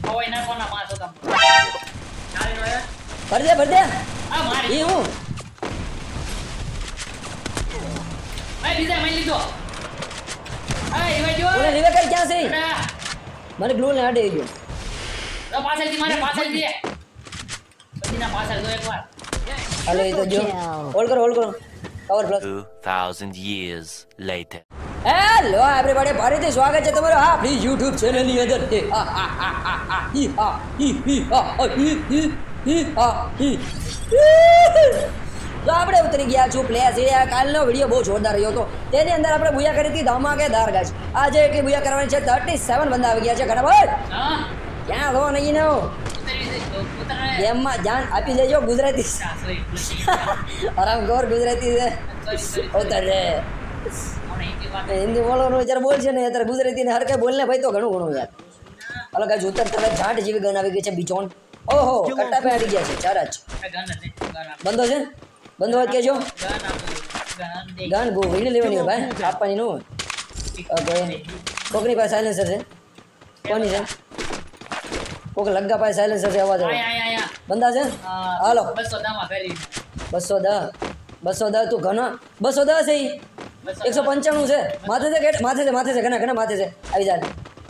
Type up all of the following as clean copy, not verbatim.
ઓય ના કોના પાસ હતા ચાલી નો ભર દે આ મારી એ હું ભાઈ બીજા મેં લીધો આ એવા જો ઓલે રિવે કર ક્યાં છે બેટા મને ગ્લુ ને અડે ગયો તો પાછળથી મારે પાછળથી પછી ના પાછળ જો એકવાર હાલો એ તો જો હોલ્ડ કરો cover plus 2000 years later. Hello everybody ફરીથી સ્વાગત છે તમારું આપણી YouTube ચેનલ ની અંદર તો આપણે ઉતરી ગયા છું પ્લેસ એ કાલનો વિડીયો બહુ જોરદાર રહ્યો હતો તેની અંદર આપણે બુયા કરી હતી ધમાકેદાર ગાઈસ આજે એટલી બુયા કરવાની છે 37 બંદા આવી ગયા છે ઘણા ભાઈ હા ક્યાં દો નહીં નો ગેમમાં જાન આપી દેજો ગુજરાતી આરામ કર ગુજરાતી છે ઉતર રે हिंदी बोलो जरा बोल છે ને અત્યારે ગુજરાતી ને હર કઈ બોલને ભાઈ તો ઘણું ઘણું યાર હાલો ગાઈસ ઉત્તર તરફ જાટ જેવી ગન આવી ગઈ છે બીચોન ઓહો કટ્ટા પે આવી ગયા છે ચાર જ બંધો છે બંધો હોય કેજો ગન ગો વીણી લેવાની હોય ભાઈ આપવાની નો ઓકે કોકની પાસે સાયલેન્સર છે કોની છે કોક લગ્ગા પાસે સાયલેન્સર છે અવાજ આવે આયા બંધા છે હાલો 210 માં કરી 210 તું ઘણા 210 છે 195 છે માથે છે ગેટ માથે છે ઘણા માથે છે આવી જા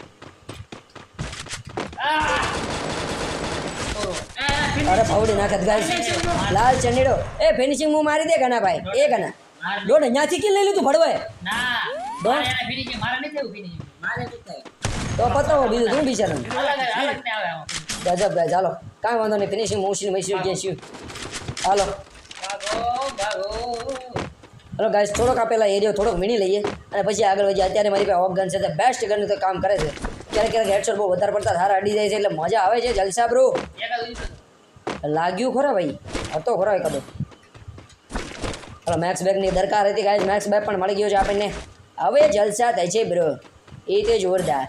અરે ફાવડી નાખત ગાઈસ લાલ ચંડીડો એ ફિનિશિંગ મુ મારી દે ઘણા ભાઈ એ ઘણા દોડ ન્યાથી કે લઈ લીધું ભડવાય ના દોડ એને ફિનિશિંગ મારા નથી થયું ફિનિશિંગ મારે નથી થયું તો પતાવો બીજું તું બિચારા અલગ ને આવે ગજબ ગાઈસ હાલો કાંઈ વાંધો નહીં ફિનિશિંગ મોશન મૈસૂર કે છે હાલો ભાગો હલો ગાઈસ થોડોક આપેલા એરિયો થોડોક વીણી લઈએ અને પછી આગળ વધીએ અત્યારે મારી પાસે ઓફ ગન છે બેસ્ટ ગન તો કામ કરે છે ક્યારેક હેડશોટ બહુ વધારે પડતા સારા અડી જાય છે એટલે મજા આવે છે જલસા બ્રો લાગ્યું ખરા ભાઈ હતો ખરો એકાદો હલો મેક્સ બેગની દરકાર હતી ગાઈસ મેક્સ બેગ પણ મળી ગયો છે આપણને હવે જલસા થાય છે બ્રો એ તે જોરદાર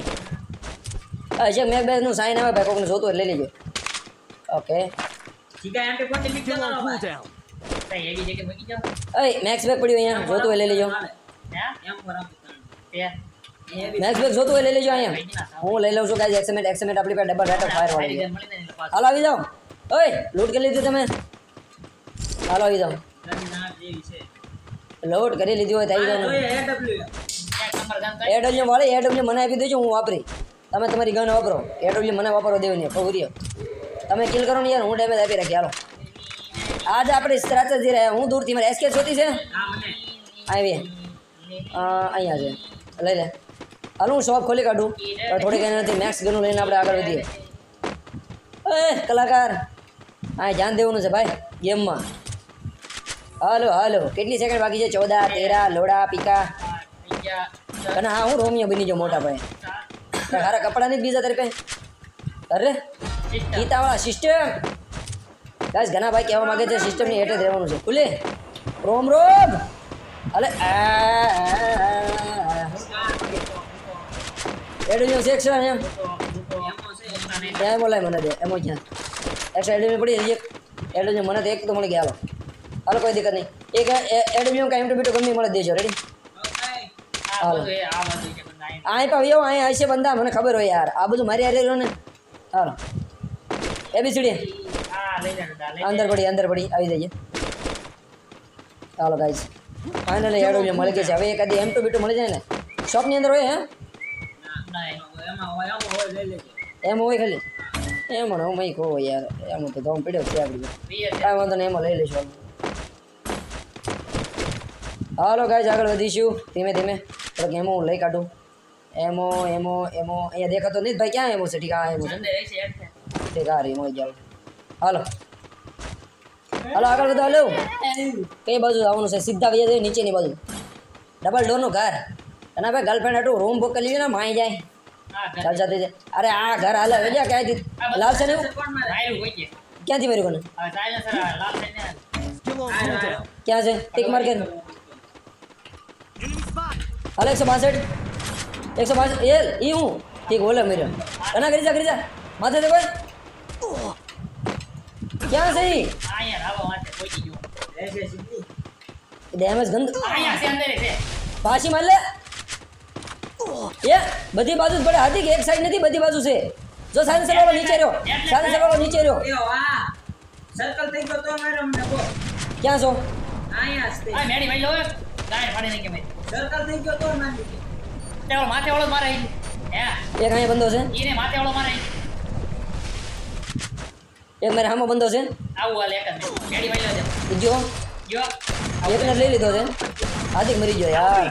હજી મેક્સ બેગનું સાઇન આવે ભાઈ કોકને જોતું લઈ લેજો ઓકે ઠીક છે એમ કે કોણ લીધો ભાઈ એવી જગ્યાએ મૂકી જાવ એ મેક્સ બેગ પડ્યું અહીંયા જોતું લઈ લેજો એમ બરાબર મેક્સ બેગ જોતું લઈ લેજો અહીંયા હું લઈ લઉં છું ગાઈસ એક્સમેટ આપણી પાસે ડબલ રેટ ઓફ ફાયર વાળી છે હાલો આવી જાઓ ઓય લૂટ કરી લીધું તમે હાલો આવી જાઓ લોડ કરી લીધી હોય તો આવી જાઓ એડબ્લ્યુ વાળી એડબ્લ્યુ મને આપી દેજો હું વાપરી તમે તમારી ગન વાપરો એડબ્લ્યુ મને વાપરો દેવું નહીં ખબર તમે કિલ કરો ને યાર હું ડેમેજ આપી રાખી હાલો આજ આપણે સ્ટ્રેટેજી રહે હું દૂરથી મારે એસકે જોતી છે આવી અહીંયા છે લઈ લે હાલ હું શોપ ખોલી કાઢું થોડીક એના નથી મેક્સ ગનું લઈને આપણે આગળ વધીએ એ કલાકાર હા ધ્યાન દેવાનું છે ભાઈ ગેમમાં હાલો કેટલી સેકન્ડ બાકી છે 14 13 લોડા પીકા અને હા હું રોમિયો બની જાઉં મોટા ભાઈ સારા કપડા નહીં બીજા તારી પાસે અરે ગીતાવાળા સિસ્ટમ ગાઈસ ઘણા ભાઈ કહેવા માંગે છે સિસ્ટમની હેઠળ રહેવાનું છે ખુલે રોમ અલે એડ્યુનો સેક્શન એમ બોલાય મને દે એમો ક્યાં એક્સ્ટ્રા એડ્યુનો પડી એક એડ્યુનો મને તો એક તો મળી ગયા હાલો કોઈ દિક્કત નહીં એક એડ્યુનો કાંઈ એમ તો ગમે મળે દેજો રેડી હાલો અહીં પણ એવો અહીં હશે બંદા મને ખબર હોય યાર આ બધું મારી હારે ને હાલો એબીસીડી અંદર પડી આવી જઈએ ચાલો ગાઈસ ફાઇનલી એડો મળી ગઈ છે હવે એકાદી એમ ટુ બીટુ મળી જાય ને શોપની અંદર હોય હે એમ હોય ખાલી એમ હું મય કહો યાર એમ તો ધોમ પડ્યો છે આપણી કાંઈ વાંધો નહીં એમાં લઈ લઈશું હાલો ગાઈસ આગળ વધીશું ધીમે થોડોક એમો હું લઈ કાઢું એમો અહીંયા દેખાતો નહીં ભાઈ ક્યાં એમો છે ઠીક આ એમો છે ઠીક આ રીમો જાવ હાલો આગળ વધો હાલો કઈ બાજુ આવવાનું છે સીધા વજે જઈએ નીચેની બાજુ ડબલ ડોરનું ઘર અને ભાઈ ગર્લફ્રેન્ડ હાટું રૂમ બુક કરી લીધો ને માઈ જાય ચાલ જાતે છે અરે આ ઘર હાલે વેજા ક્યાંથી લાલ છે ને ક્યાંથી મેર્યું કોને ક્યાં છે ટીક માર કે હાલ 162 એ હું ઠીક બોલે મેર્યો ઘણા કરી જા માથે દે કોઈ ક્યાં છે ડેમેજ ગંદ પાછી માર લે એ બધી બાજુ જ પડે હતી કે એક સાઈડ નથી બધી બાજુ છે જો સાયન્સર વાળો નીચે રહ્યો, સાયન્સર વાળો નીચે રહ્યો. એવો આ સર્કલ થઈ ગયો તો મારે અમને બોલ ક્યાં છો? આયા જ તે આ મેડી ભાઈ લો ગાય ફાડી નાખી મેં સર્કલ થઈ ગયો તો મારી તે ઓલો માથે વાળો મારે હે એક અહીંયા બંધો છે, ઈને માથે વાળો મારે એક મારે સામો બંધો છે. આવું હાલ એક જ મેડી ભાઈ લો બીજો જો એકને લઈ લીધો છે. હાથી મરી ગયો યાર.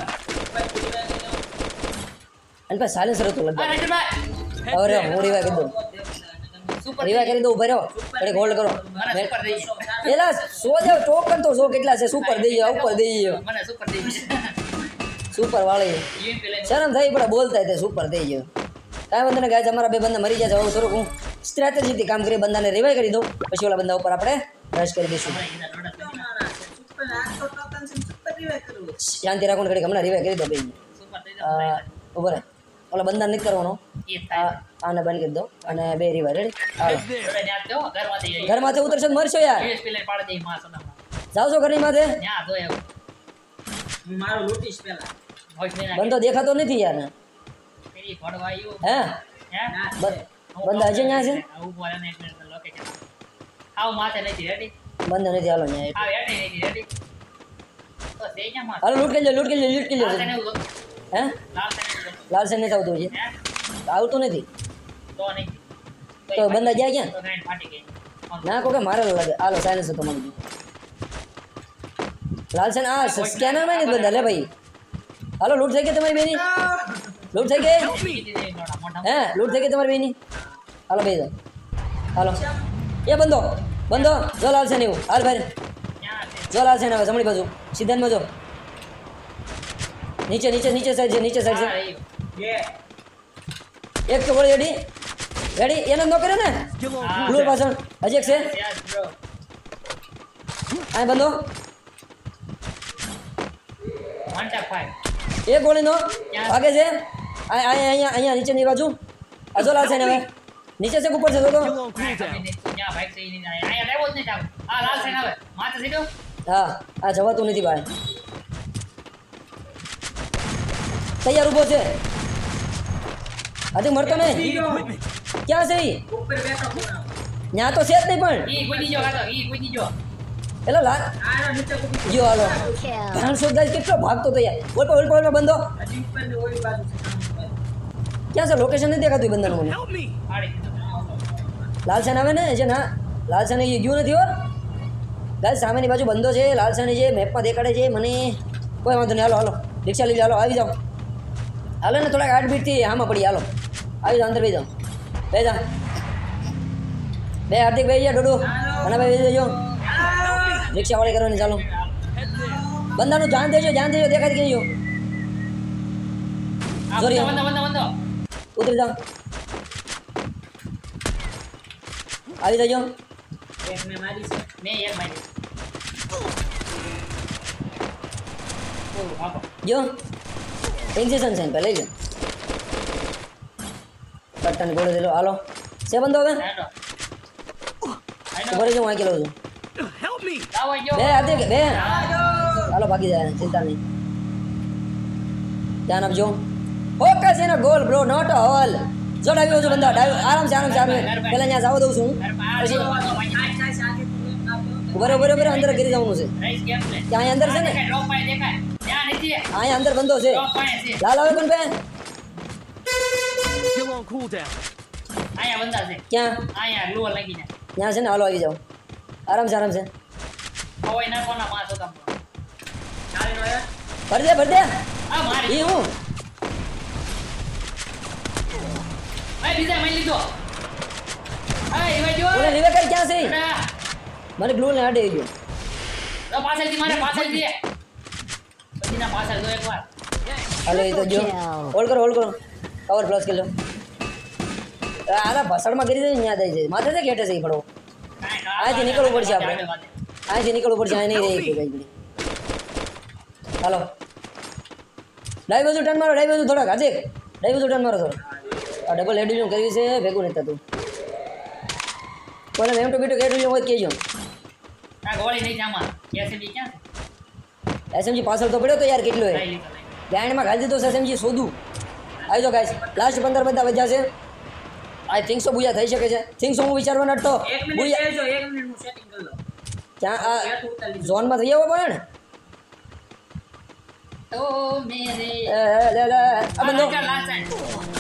અને પછી સાયન્સર હતું આ લગભગ. રાજભાઈ અરે હું રિવાય કરી દઉં, સુપર રિવાય કરી દઉં. ઉભા રહો, ઘડીક હોલ્ડ કરો. મને સુપર દઈ એલા સો જાવ ટોકન તો સો કેટલા છે? સુપર દઈ જાવ, ઉપર દઈ જાવ. મને સુપર દઈ સુપર વાળી યુ પેલે શરમ થઈ પડે બોલતા તે સુપર થઈ ગયો. કાંઈ વાંધો નહીં ગાઈસ, અમારા બે બંદા મરી જાય છે. હવે થોડુંક હું સ્ટ્રેટેજીથી કામ કરી બંદાને રિવાઈ કરી દઉં, પછી ઓલા બંદા ઉપર આપણે રશ કરી દઈશું. સુપર આ તો ટોકન છે સુપર રિવાઇવ કરવું શાંતિ રાખો ને ઘડીક હમણાં રિવાઈ કરી દો બેન. સુપર દઈ ઉભો રહે, ઓલા બંદા નથી કરવાનો. એ થાય આને બંધ કરી દો અને બે રિવાઈ રેડી. હાલો જોડે ન્યા તો ઘરમાંથી જઈ ઘરમાંથી ઉતરશો તો મરશો યાર. યુએસ પેલે પાડી દઈ માં સોનામાં જાવ છો ઘરની માથે? ન્યા તો એવું હું મારું લૂટીશ પેલા હોશ ને બંધો દેખાતો નથી યાર. પેલી ભડવાયું હે હે બંધા હજી ન્યા છે? આવું બોલે ને એક મિનિટ લોકેશન આવ માથે નથી રેડી બંધા નથી. હાલો ન્યા આવ એટે નથી રેડી તો દેኛ માં હાલો લૂટ કરી લો, લૂટ કરી લો, લૂટ કરી લો. લાલ તને એવું હે લાલ તને એવું લાલ સેન નથી આવતું છે, હે આવતું નથી. તો નહીં તો બંદા ગયા ક્યાં? તો ગાઈન ફાટી ગઈ ના કહો કે મારે લાગે. હાલો સાયન્સ હતો મને. લાલ સેન આ સ્કેનર માં નથી બંધા લે ભાઈ. હાલો લૂટ થઈ ગઈ તમારી બેની, લૂટ થઈ ગઈ. કીધી દે લોડા મોઢા હે લૂટ થઈ ગઈ તમારી બેની. હાલો બે જાઓ. હાલો એ બંધો બંધો જો લાલ સેન એવું. હાલ ભાઈ ક્યાં છે જો લાલ સેન આવે જમણી બાજુ સીધામાં જો. નીચે નીચે નીચે સાઈડ છે, નીચે સાઈડ છે. આ રહ્યું બે એક તો ગોળી રેડી રેડી. એને ન કર્યો ને બ્લુ પાછળ હજી એક છે. યસ બ્રો આ બંધો 1.5 એક ગોળીનો ભાગે છે. અહીંયા અહીંયા નીચેની બાજુ અજો લાલ છે ને હવે નીચે છે કે ઉપર છે તો ત્યાં ભાઈ છે નહીં અહીંયા લેવો જ નહીં ચાલ આ લાલ સેન આવે માથે સીધો હા આ જવાતું નથી ભાઈ. તૈયાર ઊભો છે હજી મરતો નહીં. ક્યાં છે ઈ? ઉપર બેઠો પૂરા ત્યાં તો છે જ નહીં પણ ઈ કોઈ દીજો ગાતો ઈ કોઈ દીજો એટલે લાલ આનો નીચે કૂદી ગયો. હાલો 500 ગાઈસ કેટલો ભાગતો તો યાર. ઓલ પર બંધો હજી ઉપર ની ઓલી બાજુ છે સામે બાજુ. ક્યાં છે? લોકેશન નથી દેખાતું ઈ બંધાનું મને. પાડી દીધો લાલ સેન આવે ને છે ના લાલ સેન એ ગયું નથી હો ગાઈસ. સામેની બાજુ બંધો છે લાલ સેન જે મેપમાં દેખાડે છે મને. કોઈ વાંધો નહીં. હાલો હાલો રિક્ષા લઈ હાલો આવી જાઓ. હાલો ને થોડાક 8 મિનિટથી આમાં પડી. હાલો આવી જાઓ અંદર બેસી જાઓ. બે જા બે હાર્દિક ભાઈ જા ડોડો અને ભાઈ બેસી જજો. રિક્ષા વાળી કરવાની ચાલો. બંદાનું ધ્યાન દેજો દેખાય કે નહીં. આ Sorry. બંધો ઉતરી જાઓ આવી જજો. એક મેં મારી છે મેં એક મારી ઓ બાપા જો ઇન્જેક્શન છે પહેલાં લઈ લો. કટ્ટાની ગોળી દે લો. હાલો છે બંધો હવે હેડો ઉભો રહેજો હું આંકી લઉં છું. લાવો જો બે હાર્દિક બે હાલો ભાગી જાય ચિંતા નહીં. ધ્યાન આપજો. ફોકસ એનો goal bro not a hole. જો ડાવી બાજુ બંધા ડાવી આરામ છે પહેલાં ત્યાં જવા દઉં છું હું. પછી ઉભો રે અંદર ગીરી જવાનું છે. રાઈસ ગેમ પ્લે ત્યાં અહીંયા અંદર છે ને ડ્રોપ પાય દેખાય ત્યાં નથી અહીંયા અંદર બંધો છે. ડ્રોપ પાય છે લાલ આવે કોણ બે આયા બંદા છે ક્યાં આયા ગ્લુ લાગીને ત્યાં છે ને. હાલો આવી જાઓ આરામ છે. હોય ના કોના માં તો તમ ચાલી નો યાર ભર દે આ મારી એ હું ભાઈ બીજા મઈ લીધો આ એવા જો ઓલે રિવેકર ક્યાં છે? બેટા, મને ગ્લુ ને અડે ગયો. તો પાછળથી મારે પાછળથી પછી ના પાછળ જો એકવાર હાલો એ તો જો હોલ્ડ કરો કવર પ્લસ કરી લો. આના ભસડમાં કરી દે ત્યાં દઈ છે માથે છે ઘેટે છે એ પડો. અહીંથી નીકળવું પડશે આપણે. અહીંથી નીકળવું પડશે. અહીં નહીં રહી કઈ ઘડી. હાલો ડાઈ બાજુ ટર્ન મારો થોડાક હાજે ડાઈ બાજુ ટર્ન મારો થોડો. આ ડબલ હેડ્યુલિંગ કરવી છે ભેગું નથી થતું. કોને એમ ટુ બીટુ હેડ્યુલિંગ હોય કહેજો. આ ગોળી નહીં જામા એસએમજી ક્યાં એસએમજી પાછળ તો પડ્યો તો યાર કેટલો છે એ લઈ લીધો ગાયણમાં ઘાલી દીધો એસએમજી શોધું. આવી જાઓ ગાઈસ લાસ્ટ 15 બધા વધ્યા છે. આઈ થિંક સો બુયા થઈ શકે છે થિંક સો હું વિચારવા નડતો એક મિનિટ બુયા બેસજો, એક મિનિટ હું સેટિંગ કરી લઉં. ક્યાં આ હેઠ ઉતારી દીધું. ઝોનમાં થઈ આવવો પડે ને તો મેરે આ બંદો લાસ્ટ સાઈડ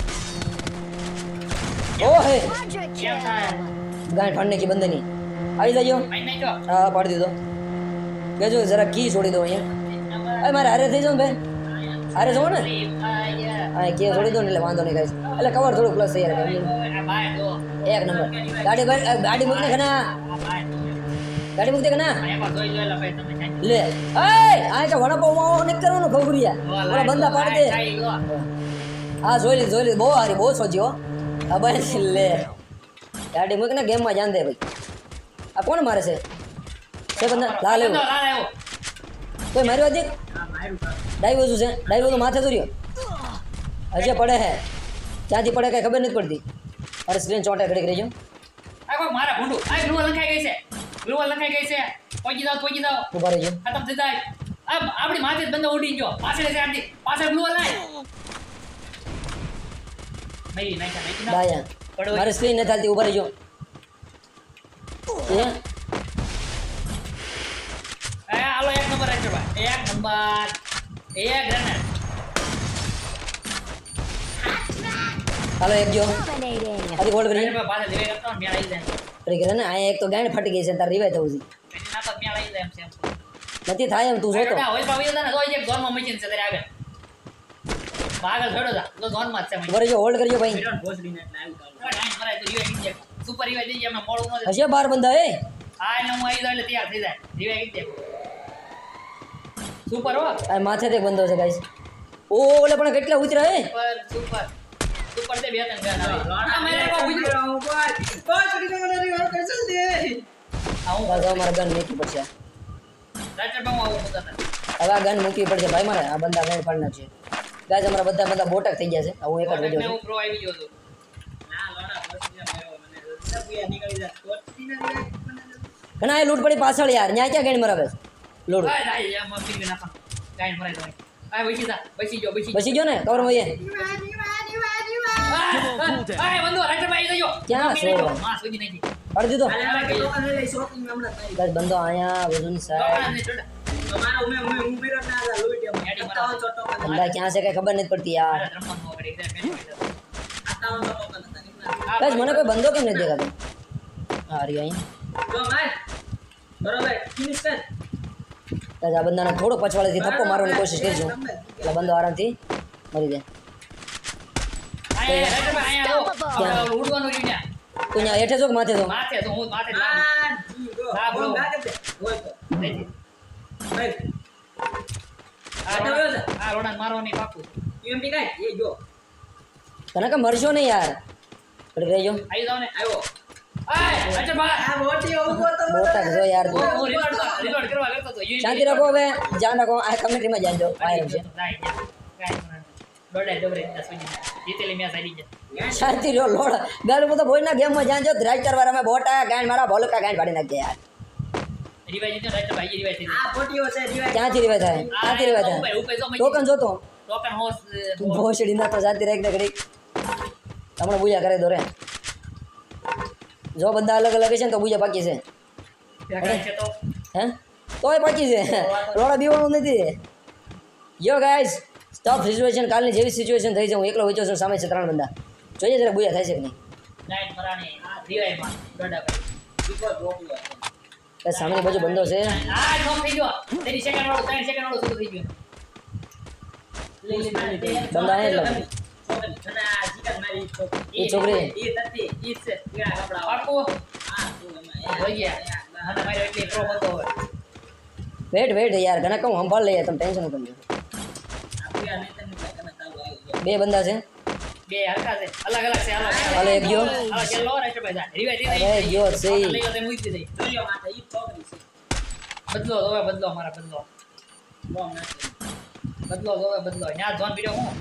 ઓ હે કેમ થાય ગાંઠ ફાડને કી બંદે નહીં આવી જાજો ભાઈ નહીં જો હા પાડી દીધો કેજો જરા કી છોડી દો અહીંયા અરે મારે હારે થઈ જાવ ભાઈ હારે જાવ ને હા કે છોડી દો ને એટલે વાંધો નહીં ગાઈસ એટલે કવર થોડું પ્લસ થઈ યાર એક નંબર ગાડી મૂકને ખના ગાડી મૂક દે ખના લે આ તો વડાપાવ માવો ને કરવાનો ખબરિયા ઓલા બંદા પાડ દે હા જોઈ લે બહુ હારી બહુ સોજી હો આ બસ લે ગાડી મૂક ને ગેમમાં જાન દે ભાઈ આ કોણ મારે છે બંદા લા લેવો કોઈ મારી વાત ડાઈવો શું છે ડાઈવો તો માથે તો રહ્યો હજી પડે હે ક્યાંથી પડે કઈ ખબર નથી પડતી અરે સ્ક્રીન ચોંટે ઘડીક રહીજો મારા ભૂંડું આ ગ્લુઅ લખાઈ ગઈ છે ગ્લુઅ લખાઈ ગઈ છે પહોંચી જાઓ ઉભા રહીજો ખતમ થઈ જાય આપણી માથે જ બંદો ઉડી ગયો પાછળ છે આપણી પાછળ ગ્લુઅ લાય નહીં નાખ્યા દાયા મારે સ્ક્રીન નથી હાલતી ઉભા રહીજો હાલો એક નંબર રાખજો ભાઈ એક નંબર એક ગ્રેનેડ હાલો એક જો હજી હોલ્ડ કરી પાછળ રિવાઇવ કરતો ને મેળ આવી જાય કરી કરે ને આ એક તો ગાંઠ ફાટી ગઈ છે તાર રિવાય થવું છે એની ના તો મેળ આવી જાય એમ છે નથી થાય એમ તું જોતો હોય પાવી હતા ને તો એક ઝોનમાં મચીન છે તારે આગળ આગળ છોડો જા તો ઝોનમાં જ છે ઉભા રહીજો હોલ્ડ કરજો ભાઈ ટાઈમ મરાય તો રિવાઇવ કરી દે સુપર રિવાઇવ દઈ એમાં મોડું ન હશે બાર બંદા એ હા ને હું આવી જાય એટલે તૈયાર થઈ જાય રિવાઇવ કરી દે સુપર હો આ માથે તે બંધો છે ગાઈસ ઓ ઓલે પણ કેટલા ઉતરા હે સુપર સુપર તે બે ત્રણ ગન આ મેરે કો ઉતરો આવું બસ હવે મારે ગન મૂકવી પડશે રાચર બામ આવું બોલતા હવે આ ગન મૂકવી પડશે ભાઈ મારે આ બંદા ગાંઠ ફાડી નાખશે ગાઈસ અમારા બધા બોટક થઈ ગયા છે હું એક જ હતા વેજો હું પ્રો આવી ગયો તો ઘણા એ લૂંટ પડી પાછળ યાર ન્યા ક્યાં ગણ મરાવે લોડ આ જાય એમ પીને નાખા ગાઈન ભરાય તો આ બેસી જો બસી ગયો ને કવર માં એ આ બંદો રાચર ભાઈ જજો ક્યાં છો? માં સોજી નહીં પાડી દીધો ગાઈસ બંધો આયા વજન સાહેબ બંદા ક્યાં છે કઈ ખબર નથી પડતી યાર ગાઈસ મને કોઈ બંધો કેમ નથી દેખાતો હા રી અહીંયા ગાઈસ આ બંદાને થોડો પછવાડેથી થપ્પો મારવાની કોશિશ કરજો એટલે બંદો આરામથી મરી જાય ઉડવાનું રહ્યું તું અહીંયા હેઠે છો કે માથે છો માથે તો હું માથે આ રોડા મારવાની પાકું તને કે મરશો નહીં યાર પડી રહેજો આવી જાવ ને આવ્યો અચ્છા બા મોટા જો યાર તું હું રિલોડ કરવા કરતો તો શાંતિ રાખો હવે ધ્યાન રાખો આ કમ્યુનિટીમાં જાજો ફાયર છે જીતેલી મેચ આવી જાય શાંતિ રહ્યો લોડ ગાલ તો ભોજના ગેમમાં જાજો રાજ કરવા રમે બોટા ગાંડ મારા ભોલકા ગાંડ પાડી નાખજે યાર રિવાઇવ જીતો રાઈટ ભાઈ રિવાઇવ થઈ ક્યાંથી રિવાય થાય ક્યાંથી રિવાય થાય ટોકન જોતો ટોકન હોસ તું ભોસડી ના તો શાંતિ રાખ ને ઘડી હમણાં બુજા કરે દોરે જો બધા અલગ અલગ છે ને તો બુજા પાકી છે છે તો હે તોય પાકી છે રોડા બીવાનું નથી યો ગાઈસ સ્ટોપ સિચ્યુએશન કાલની જેવી સિચ્યુએશન થઈ છે હું એકલો વિચારું છું સામે છે 3 બંદા જોઈએ જરા બુયા થાય છે કે નહીં નાઈટ મરાણી રિવાઇવ માં ડોડા ભાઈ સામેની બાજુ બંધો છે આ નોક થઈ ગયો તેની સેકન્ડ વાળો 3 સેકન્ડ વાળો શરૂ થઈ ગયો બંદા હે એટલે એ છોકરી પાકું જોઈએ અને મારે એટલી પ્રો હતો હવે વેટ યાર ઘણા કહું સંભાળ લઈએ તમે ટેન્શન ન કરજો બે બંદા છે બે હરકા છે અલગ અલગ છે અલગ હાલો એક ગયો હાલો ચલો રાઈટ ભાઈ રિવાઇવ થઈ અરે ગયો સહી લઈ લો તે મૂકી દે બદલો હવે બદલો મારા બદલો હવે બદલો ન્યા જોન પીડ્યો હું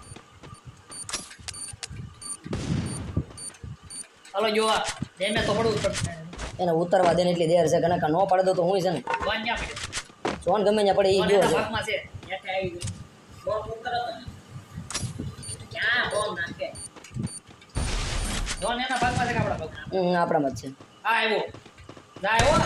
હાલો જો ડેમેજ તો પડવું જ પડશે એને ઉતરવા દે ને એટલી દેર છે ઘણા નો પાડે દો તો હું છે ને જોન ક્યાં પીડ્યો જોન ગમે ત્યાં પડે એ ગયો છે ભાગમાં છે હેઠે આવી ગયો બોમ ઉતરો તો ક્યાં બોમ નાખે ઝોન એના ભાગમાં છે કે આપણા ભાગમાં? આપણામાં જ છે. આ આવ્યો જાય હો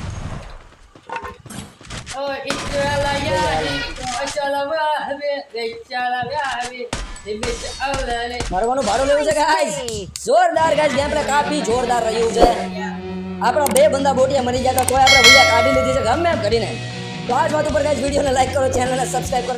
ઓ ઇચલા યારી અચલા વાહવે વેચલા વાહવે દિબિત આવલે મારવાનું ભાડું લેવું છે ગાઈસ. જોરદાર ગાઈસ ગેમ પ્લે કાફી જોરદાર રહ્યું છે. આપણા બે બંદા બોટિયા મરી ગયા તો કોઈ આપણે ભૂલ્યા કાઢી લીધી છે ગમે એમ કરીને. તો આ જ વાત ઉપર ગાઈસ વિડીયોને લાઈક કરો, ચેનલને સબસ્ક્રાઇબ કરો.